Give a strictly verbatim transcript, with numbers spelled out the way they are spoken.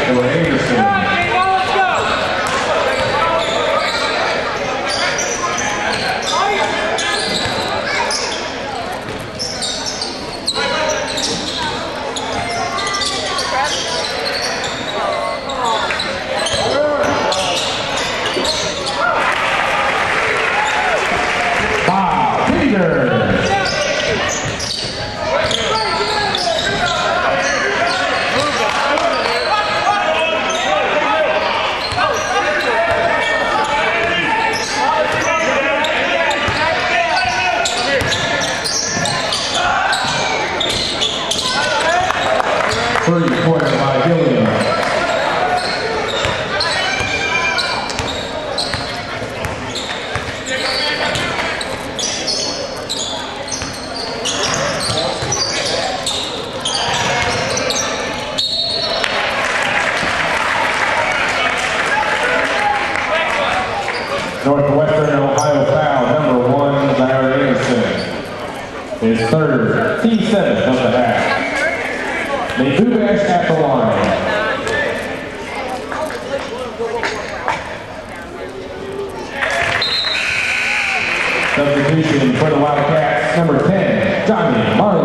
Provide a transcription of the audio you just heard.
for Anderson. Northwestern, Ohio foul, number one, Marion. His third, T seven of the half. They do bash at the line. Substitution for the Wildcats, number ten, Johnny Marion.